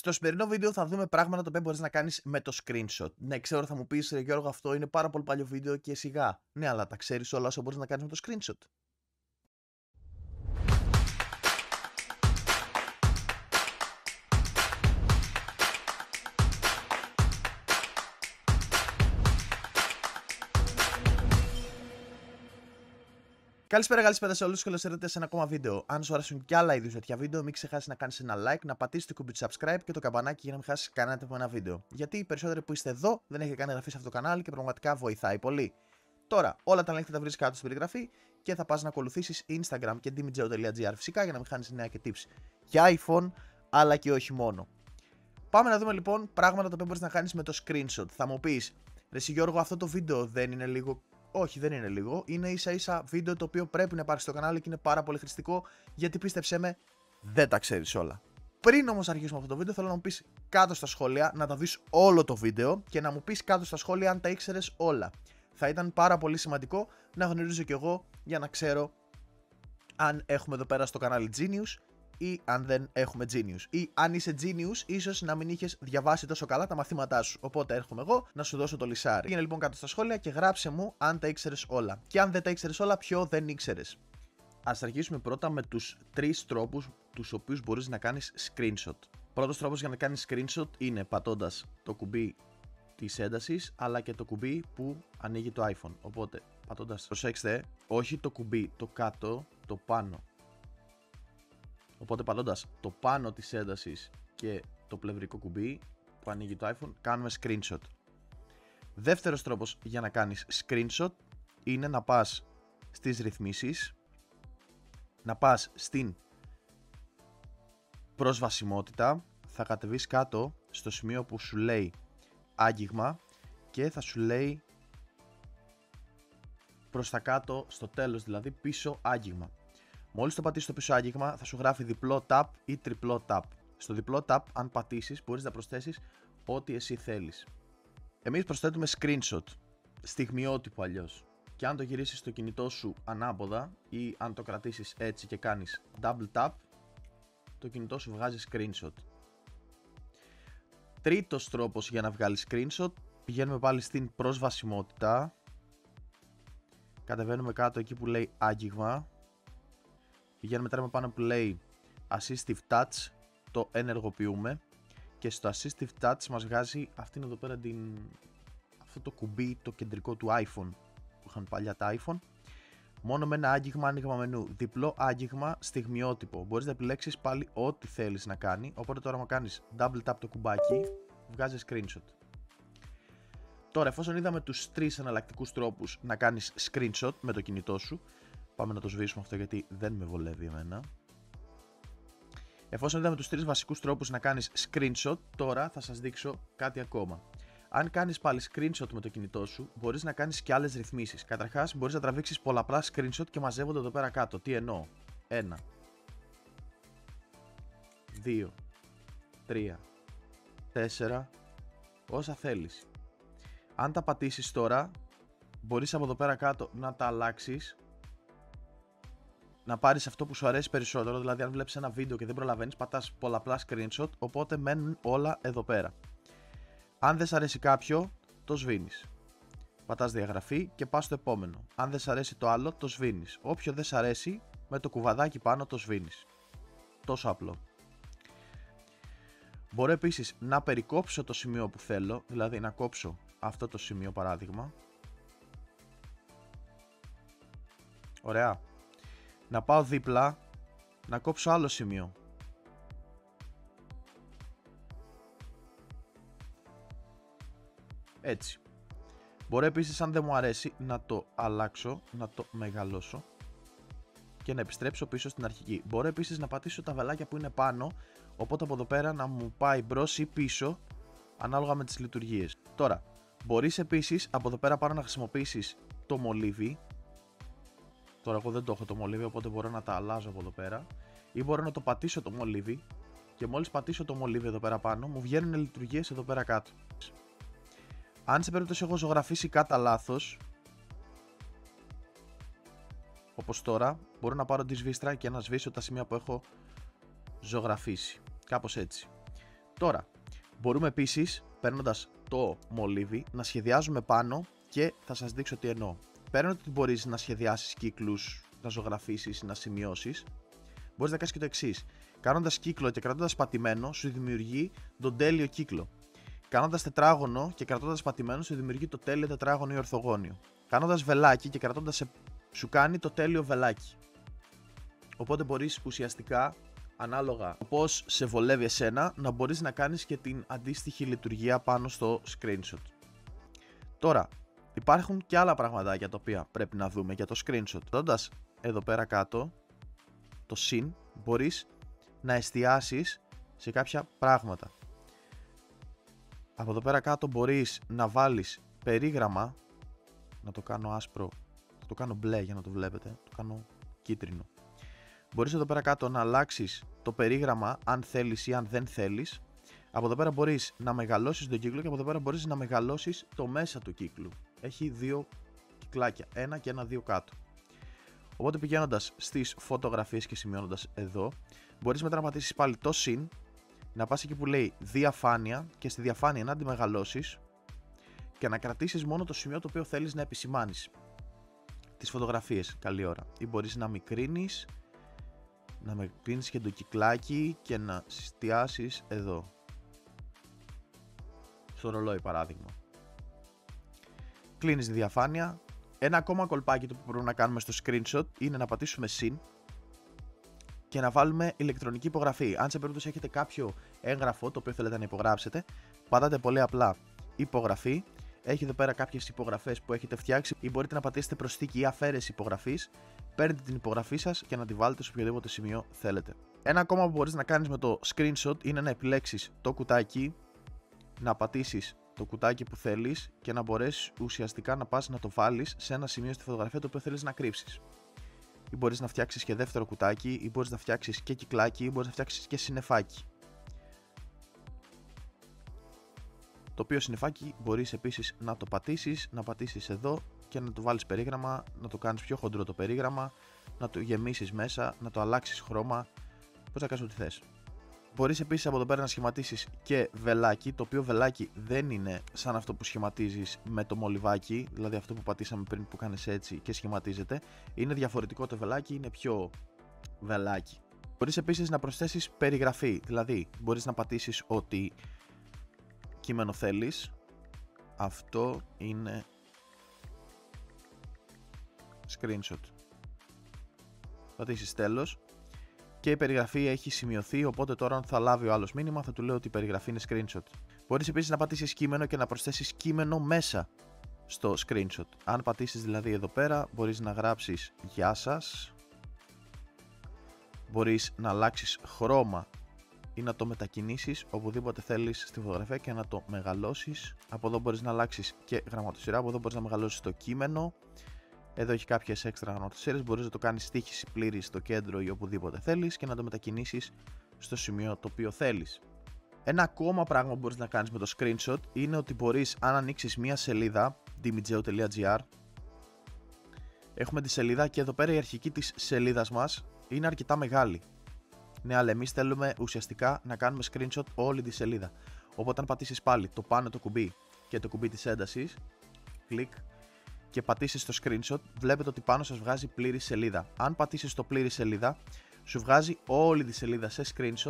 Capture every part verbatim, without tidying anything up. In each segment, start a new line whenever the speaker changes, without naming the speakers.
Στο σημερινό βίντεο θα δούμε πράγματα τα οποία μπορείς να κάνεις με το screenshot. Ναι, ξέρω, θα μου πεις, ρε Γιώργο, αυτό είναι πάρα πολύ παλιό βίντεο και σιγά. Ναι, αλλά τα ξέρεις όλα όσα μπορείς να κάνεις με το screenshot. Καλησπέρα, καλησπέρα σε όλους και καλώς ήρθατε σε ένα ακόμα βίντεο. Αν σου αρέσουν κι άλλα είδους τέτοια βίντεο, μην ξεχάσεις να κάνεις ένα like, να πατήσεις το κουμπί του subscribe και το καμπανάκι για να μην χάσεις κανένα από ένα βίντεο. Γιατί οι περισσότεροι που είστε εδώ δεν έχετε κάνει εγγραφή σε αυτό το κανάλι και πραγματικά βοηθάει πολύ. Τώρα, όλα τα link θα τα βρεις κάτω στην περιγραφή και θα πας να ακολουθήσεις Instagram και dimijeo τελεία gr φυσικά για να μην χάνεις νέα και tips για iPhone, αλλά και όχι μόνο. Πάμε να δούμε λοιπόν πράγματα τα οποία μπορείς να κάνεις με το screenshot. Θα μου πεις, ρε συ Γιώργο, αυτό το βίντεο δεν είναι λίγο. Όχι, δεν είναι λίγο. Είναι ίσα ίσα βίντεο το οποίο πρέπει να υπάρχει στο κανάλι και είναι πάρα πολύ χρηστικό, γιατί πίστεψέ με, δεν τα ξέρεις όλα. Πριν όμως αρχίσουμε αυτό το βίντεο, θέλω να μου πεις κάτω στα σχόλια, να τα δεις όλο το βίντεο και να μου πεις κάτω στα σχόλια αν τα ήξερες όλα. Θα ήταν πάρα πολύ σημαντικό να γνωρίζω κι εγώ για να ξέρω αν έχουμε εδώ πέρα στο κανάλι Genius ή αν δεν έχουμε Genius. Ή αν είσαι Genius, ίσως να μην είχες διαβάσει τόσο καλά τα μαθήματά σου. Οπότε έρχομαι εγώ να σου δώσω το λυσάρι. Πήγαινε λοιπόν κάτω στα σχόλια και γράψε μου αν τα ήξερες όλα. Και αν δεν τα ήξερες όλα, ποιο δεν ήξερες. Ας αρχίσουμε πρώτα με τους τρεις τρόπους τους οποίους μπορείς να κάνεις screenshot. Πρώτος τρόπος για να κάνεις screenshot είναι πατώντας το κουμπί της έντασης, αλλά και το κουμπί που ανοίγει το iPhone. Οπότε πατώντας, προσέξτε, όχι το κουμπί, το κάτω, το πάνω. Οπότε πατώντας το πάνω της έντασης και το πλευρικό κουμπί που ανοίγει το iPhone, κάνουμε screenshot. Δεύτερος τρόπος για να κάνεις screenshot είναι να πας στις ρυθμίσεις, να πας στην προσβασιμότητα, θα κατεβείς κάτω στο σημείο που σου λέει άγγιγμα και θα σου λέει προς τα κάτω, στο τέλος δηλαδή, πίσω άγγιγμα. Μόλις το πατήσεις το πίσω άγγιγμα θα σου γράφει διπλό tap ή τριπλό tap. Στο διπλό tap, αν πατήσεις, μπορείς να προσθέσεις ό,τι εσύ θέλεις. Εμείς προσθέτουμε screenshot, στιγμιότυπο αλλιώς. Και αν το γυρίσεις στο κινητό σου ανάποδα ή αν το κρατήσεις έτσι και κάνεις double tap, το κινητό σου βγάζει screenshot. Τρίτος τρόπος για να βγάλεις screenshot, πηγαίνουμε πάλι στην προσβασιμότητα, κατεβαίνουμε κάτω εκεί που λέει άγγιγμα, πηγαίνουμε τώρα πάνω που λέει Assistive Touch, το ενεργοποιούμε και στο Assistive Touch μας βγάζει αυτήν εδώ πέρα την, αυτό το κουμπί το κεντρικό του iPhone που είχαν παλιά τα iPhone. Μόνο με ένα άγγιγμα, άνοιγμα μενού, διπλό άγγιγμα, στιγμιότυπο. Μπορείς να επιλέξεις πάλι ό,τι θέλεις να κάνει. Οπότε τώρα μου κάνεις double tap το κουμπάκι, βγάζει screenshot. Τώρα, εφόσον είδαμε τους τρεις εναλλακτικούς τρόπους να κάνεις screenshot με το κινητό σου, πάμε να το σβήσουμε αυτό γιατί δεν με βολεύει εμένα. Εφόσον είδαμε τους τρεις βασικούς τρόπους να κάνεις screenshot, τώρα θα σας δείξω κάτι ακόμα. Αν κάνεις πάλι screenshot με το κινητό σου, μπορείς να κάνεις και άλλες ρυθμίσεις. Καταρχάς, μπορείς να τραβήξεις πολλαπλά screenshot και μαζεύονται εδώ πέρα κάτω. Τι εννοώ? Ένα, δύο, τρία, τέσσερα, όσα θέλεις. Αν τα πατήσεις τώρα, μπορείς από εδώ πέρα κάτω να τα αλλάξεις, να πάρεις αυτό που σου αρέσει περισσότερο. Δηλαδή, αν βλέπεις ένα βίντεο και δεν προλαβαίνεις, πατάς πολλαπλά screenshot, οπότε μένουν όλα εδώ πέρα. Αν δεν σ' αρέσει κάποιο, το σβήνεις. Πατάς διαγραφή και πας στο επόμενο. Αν δεν σ' αρέσει το άλλο, το σβήνεις. Όποιο δεν σ' αρέσει, με το κουβαδάκι πάνω το σβήνεις. Τόσο απλό. Μπορώ επίσης να περικόψω το σημείο που θέλω, δηλαδή να κόψω αυτό το σημείο παράδειγμα. Ωραία. Να πάω δίπλα, να κόψω άλλο σημείο. Έτσι. Μπορώ επίσης, αν δεν μου αρέσει, να το αλλάξω, να το μεγαλώσω και να επιστρέψω πίσω στην αρχική. Μπορώ επίσης να πατήσω τα βελάκια που είναι πάνω, οπότε από εδώ πέρα να μου πάει μπρος ή πίσω, ανάλογα με τις λειτουργίες. Τώρα, μπορείς επίσης από εδώ πέρα πάνω να χρησιμοποιήσεις το μολύβι. Τώρα εγώ δεν το έχω το μολύβι, οπότε μπορώ να τα αλλάζω από εδώ πέρα. Ή μπορώ να το πατήσω το μολύβι και μόλις πατήσω το μολύβι εδώ πέρα πάνω, μου βγαίνουν λειτουργίες εδώ πέρα κάτω. Αν σε περίπτωση έχω ζωγραφίσει κατά λάθος, όπως τώρα, μπορώ να πάρω τη σβίστρα και να σβήσω τα σημεία που έχω ζωγραφίσει. Κάπως έτσι. Τώρα, μπορούμε επίσης, παίρνοντας το μολύβι, να σχεδιάζουμε πάνω και θα σας δείξω τι εννοώ. Πέραν ότι μπορείς να σχεδιάσεις κύκλους, να ζωγραφίσεις, να σημειώσεις, μπορείς να κάνεις και το εξής. Κάνοντας κύκλο και κρατώντας πατημένο, σου δημιουργεί τον τέλειο κύκλο. Κάνοντας τετράγωνο και κρατώντας πατημένο, σου δημιουργεί το τέλειο τετράγωνο ή ορθογώνιο. Κάνοντας βελάκι και κρατώντας, σου κάνει το τέλειο βελάκι. Οπότε μπορείς ουσιαστικά, ανάλογα πώς σε βολεύει εσένα, να μπορείς να κάνεις και την αντίστοιχη λειτουργία πάνω στο screenshot. Τώρα, υπάρχουν και άλλα πραγματάκια τα οποία πρέπει να δούμε για το screenshot. Δώντας εδώ πέρα κάτω το συν, μπορείς να εστιάσεις σε κάποια πράγματα. Από εδώ πέρα κάτω μπορείς να βάλεις περίγραμμα, να το κάνω άσπρο, θα το κάνω μπλε για να το βλέπετε, το κάνω κίτρινο. Μπορείς εδώ πέρα κάτω να αλλάξεις το περίγραμμα αν θέλεις ή αν δεν θέλεις. Από εδώ πέρα μπορείς να μεγαλώσεις τον κύκλο και από εδώ πέρα μπορείς να μεγαλώσεις το μέσα του κύκλου. Έχει δύο κυκλάκια, ένα και ένα δύο κάτω. Οπότε πηγαίνοντας στις φωτογραφίες και σημειώνοντας εδώ, μπορείς μετά να πατήσεις πάλι το συν, να πας εκεί που λέει διαφάνεια και στη διαφάνεια να τη μεγαλώσεις και να κρατήσεις μόνο το σημείο το οποίο θέλεις να επισημάνεις. Τις φωτογραφίες, καλή ώρα. Ή μπορείς να μικρύνεις, να μικρύνεις και το κυκλάκι και να εστιάσεις εδώ. Στο ρολόι παράδειγμα. Κλείνεις τη διαφάνεια. Ένα ακόμα κολπάκι που πρέπει να κάνουμε στο screenshot είναι να πατήσουμε συν και να βάλουμε ηλεκτρονική υπογραφή. Αν σε περίπτωση έχετε κάποιο έγγραφο το οποίο θέλετε να υπογράψετε, πατάτε πολύ απλά υπογραφή. Έχει εδώ πέρα κάποιες υπογραφές που έχετε φτιάξει ή μπορείτε να πατήσετε προσθήκη ή αφαίρεση υπογραφής. Παίρνετε την υπογραφή σας και να τη βάλετε σε οποιοδήποτε σημείο θέλετε. Ένα ακόμα που μπορείς να κάνεις με το screenshot είναι να επιλέξεις το κουτάκι, να πατήσεις το κουτάκι που θέλεις και να μπορέσεις ουσιαστικά να πας να το βάλεις σε ένα σημείο στη φωτογραφία το οποίο θέλεις να κρύψεις. Ή μπορείς να φτιάξεις και δεύτερο κουτάκι, ή μπορείς να φτιάξεις και κυκλάκι, ή μπορείς να φτιάξεις και συννεφάκι. Το οποίο συννεφάκι μπορείς επίσης να το πατήσεις, να πατήσεις εδώ και να το βάλεις περίγραμμα, να το κάνεις πιο χοντρό το περίγραμμα, να το γεμίσεις μέσα, να το αλλάξεις χρώμα, πώς να κάνεις ό,τι θες. Μπορείς επίσης από εδώ πέρα να σχηματίσεις και βελάκι, το οποίο βελάκι δεν είναι σαν αυτό που σχηματίζεις με το μολυβάκι, δηλαδή αυτό που πατήσαμε πριν που κάνεις έτσι και σχηματίζεται. Είναι διαφορετικό το βελάκι, είναι πιο βελάκι. Μπορείς επίσης να προσθέσεις περιγραφή, δηλαδή μπορείς να πατήσεις ό,τι κείμενο θέλεις. Αυτό είναι screenshot. Πατήσεις τέλος. Και η περιγραφή έχει σημειωθεί, οπότε τώρα αν θα λάβει ο άλλος μήνυμα θα του λέω ότι η περιγραφή είναι screenshot. Μπορείς επίσης να πατήσεις κείμενο και να προσθέσεις κείμενο μέσα στο screenshot. Αν πατήσεις δηλαδή εδώ πέρα, μπορείς να γράψεις «Γεια σας», μπορείς να αλλάξεις χρώμα ή να το μετακινήσεις οπουδήποτε θέλεις στη φωτογραφία και να το μεγαλώσεις. Από εδώ μπορείς να αλλάξεις και γραμματοσυρά, από εδώ μπορείς να μεγαλώσεις το κείμενο. Εδώ έχει κάποιες έξτρα γραμματοσύρες, μπορείς να το κάνεις στοίχηση πλήρη στο κέντρο ή οπουδήποτε θέλεις και να το μετακινήσεις στο σημείο το οποίο θέλεις. Ένα ακόμα πράγμα που μπορείς να κάνεις με το screenshot είναι ότι μπορείς, αν ανοίξεις μία σελίδα, dimijeo τελεία gr, έχουμε τη σελίδα και εδώ πέρα η αρχική της σελίδας μας είναι αρκετά μεγάλη. Ναι, αλλά εμείς θέλουμε ουσιαστικά να κάνουμε screenshot όλη τη σελίδα. Οπότε αν πατήσεις πάλι το πάνω το κουμπί και το κουμπί της έντασης, κλικ, και πατήσεις στο screenshot, βλέπετε ότι πάνω σας βγάζει πλήρη σελίδα. Αν πατήσεις στο πλήρη σελίδα, σου βγάζει όλη τη σελίδα σε screenshot,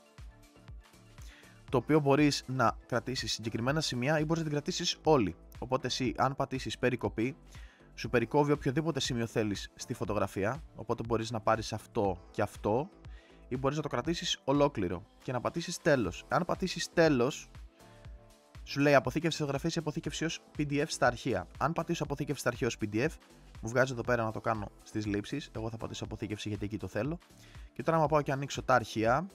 το οποίο μπορείς να κρατήσεις συγκεκριμένα σημεία ή μπορείς να την κρατήσεις όλη. Οπότε εσύ, αν πατήσεις περικοπή, σου περικόβει οποιοδήποτε σημείο θέλεις στη φωτογραφία, οπότε μπορείς να πάρεις αυτό και αυτό ή μπορείς να το κρατήσεις ολόκληρο και να πατήσεις τέλος. Αν πατήσεις τέλος, σου λέει αποθήκευση φωτογραφίες ή αποθήκευση ως πι ντι εφ στα αρχεία. Αν πατήσω αποθήκευση στα αρχεία ως πι ντι εφ, μου βγάζει εδώ πέρα να το κάνω στις λήψεις. Εγώ θα πατήσω αποθήκευση γιατί εκεί το θέλω. Και τώρα, άμα πάω και ανοίξω τα αρχεία,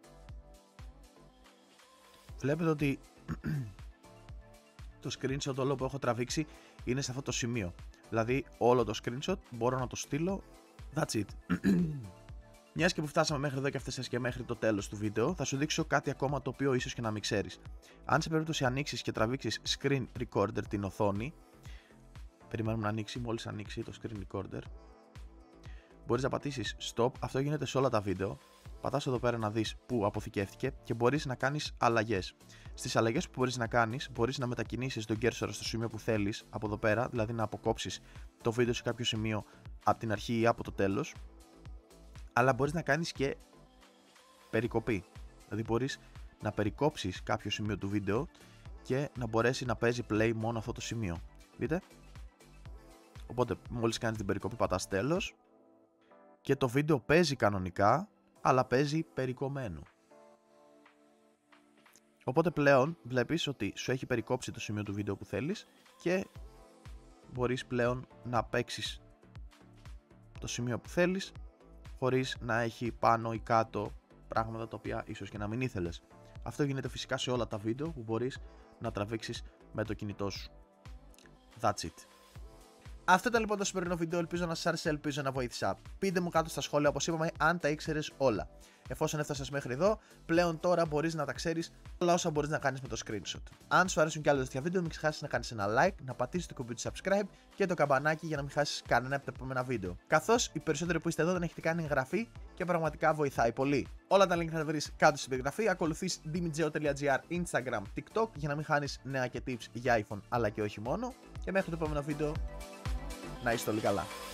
βλέπετε ότι το screenshot όλο που έχω τραβήξει είναι σε αυτό το σημείο. Δηλαδή, όλο το screenshot μπορώ να το στείλω. That's it. Μιας και που φτάσαμε μέχρι εδώ και φτάσες και μέχρι το τέλος του βίντεο, θα σου δείξω κάτι ακόμα το οποίο ίσως και να μην ξέρεις. Αν σε περίπτωση ανοίξεις και τραβήξεις screen recorder την οθόνη, περιμένουμε να ανοίξει, μόλις ανοίξει το screen recorder, μπορείς να πατήσεις stop, αυτό γίνεται σε όλα τα βίντεο, πατάς εδώ πέρα να δεις που αποθηκεύτηκε και μπορείς να κάνεις αλλαγές. Στις αλλαγές που μπορείς να κάνεις, μπορείς να μετακινήσεις τον cursor στο σημείο που θέλεις από εδώ πέρα, δηλαδή να αποκόψεις το βίντεο σε κάποιο σημείο από την αρχή ή από το τέλος, αλλά μπορείς να κάνεις και περικοπή. Δηλαδή μπορείς να περικόψεις κάποιο σημείο του βίντεο και να μπορέσει να παίζει play μόνο αυτό το σημείο. Δείτε. Οπότε μόλις κάνεις την περικοπή πατάς τέλος και το βίντεο παίζει κανονικά, αλλά παίζει περικομμένο. Οπότε πλέον βλέπεις ότι σου έχει περικόψει το σημείο του βίντεο που θέλεις και μπορείς πλέον να παίξεις το σημείο που θέλεις χωρίς να έχει πάνω ή κάτω πράγματα τα οποία ίσως και να μην ήθελες. Αυτό γίνεται φυσικά σε όλα τα βίντεο που μπορείς να τραβήξεις με το κινητό σου. That's it. Αυτό ήταν λοιπόν το σημερινό βίντεο, ελπίζω να σας άρεσε, ελπίζω να βοήθησα. Πείτε μου κάτω στα σχόλια, όπως είπαμε, αν τα ήξερες όλα. Εφόσον έφτασες μέχρι εδώ, πλέον τώρα μπορείς να τα ξέρεις όλα όσα μπορείς να κάνεις με το screenshot. Αν σου αρέσουν κι άλλα τέτοια βίντεο, μην ξεχάσεις να κάνεις ένα like, να πατήσεις το κουμπί του subscribe και το καμπανάκι για να μην χάσεις κανένα από τα επόμενα βίντεο. Καθώς οι περισσότεροι που είστε εδώ δεν έχετε κάνει εγγραφή και πραγματικά βοηθάει πολύ. Όλα τα link θα τα βρεις κάτω στην περιγραφή. Ακολουθείς dimijeo τελεία gr, Instagram, TikTok για να μην χάνεις νέα και tips για iPhone αλλά και όχι μόνο. Και μέχρι το επόμενο βίντεο, να είστε όλοι καλά.